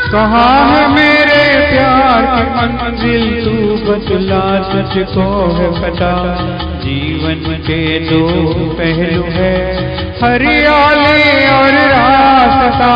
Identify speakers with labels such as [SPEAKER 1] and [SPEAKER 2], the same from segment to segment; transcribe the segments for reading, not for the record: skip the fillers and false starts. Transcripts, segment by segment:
[SPEAKER 1] कहाँ है मेरे प्यार की मंजिल, तू बतला तुझको है पता। जीवन के दो पहलू है, हरियाली और रास्ता।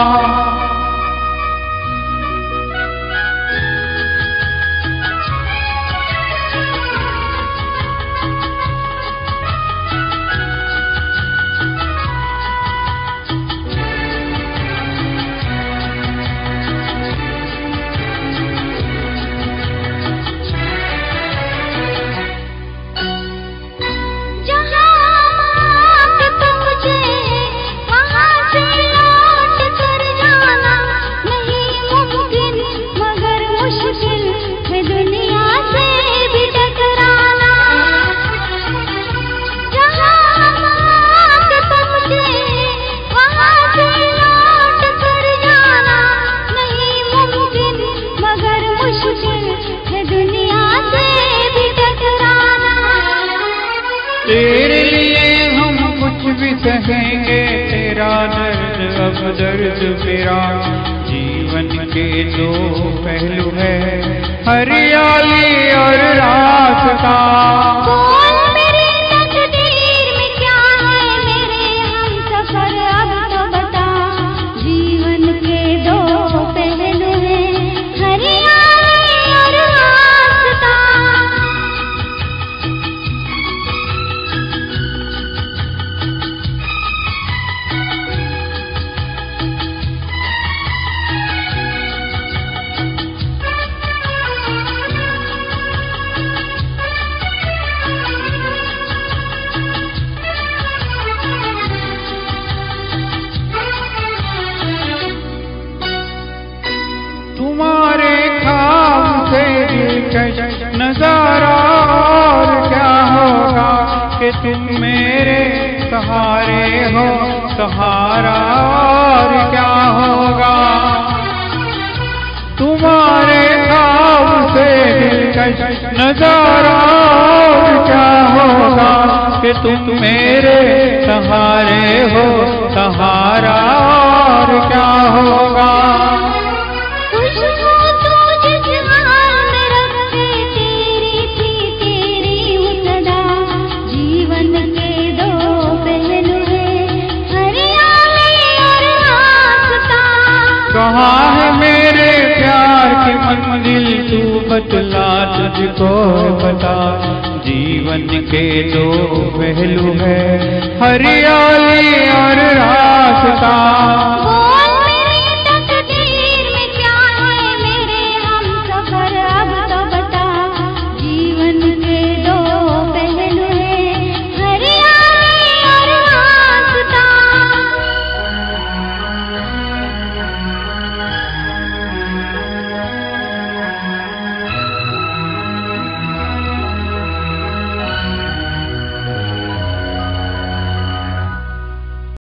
[SPEAKER 1] तेरे लिए हम कुछ भी सहेंगे, तेरा दर्द अब दर्द मेरा। जीवन के दो पहलू है, हरियाली और रास्ता।
[SPEAKER 2] बोल मेरी तकदीर में क्या है, मेरे हमसफर अब तो बता। जीवन के दो पहलू है, हरियाली और रास्ता।
[SPEAKER 1] तुम्हारे ख्वाब से दिलकश नजारा और क्या होगा, कि तुम मेरे सहारे हो, सहारा और क्या होगा। तुम्हारे ख्वाब से दिलकश नजारा और क्या होगा, कि तुम मेरे सहारे हो, सहारा और क्या होगा। कहाँ है मेरे प्यार की मंजिल, तू बतला तुझको पता। जीवन के दो पहलू है, हरियाली और रास्ता।